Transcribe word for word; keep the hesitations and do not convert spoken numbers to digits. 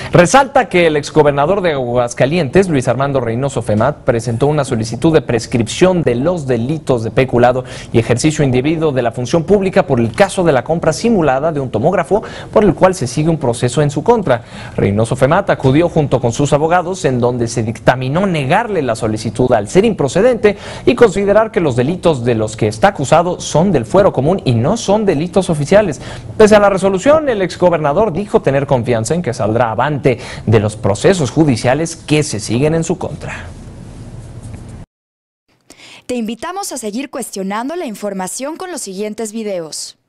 Resalta que el exgobernador de Aguascalientes, Luis Armando Reynoso Femat, presentó una solicitud de prescripción de los delitos de peculado y ejercicio indebido de la función pública por el caso de la compra simulada de un tomógrafo, por el cual se sigue un proceso en su contra. Reynoso Femat acudió junto con sus abogados, en donde se dictaminó negarle la solicitud al ser improcedente y considerar que los delitos de los que está acusado son del fuero común y no son delitos oficiales. Pese a la resolución, el exgobernador dijo tener confianza en que saldrá avante de los procesos judiciales que se siguen en su contra. Te invitamos a seguir cuestionando la información con los siguientes videos.